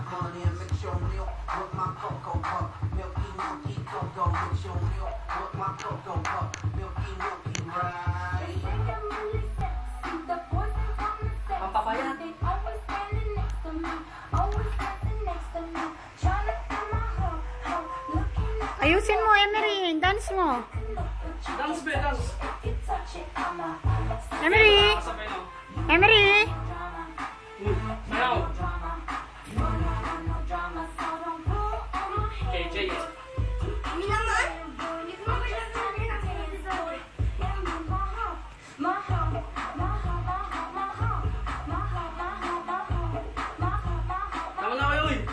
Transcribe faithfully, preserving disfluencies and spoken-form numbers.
Pampapayat. Ayusin mo, Emery. Dance mo. Dance be, dance. Emery! Emery! Sayaw. K J eh. Tama na kayo eh.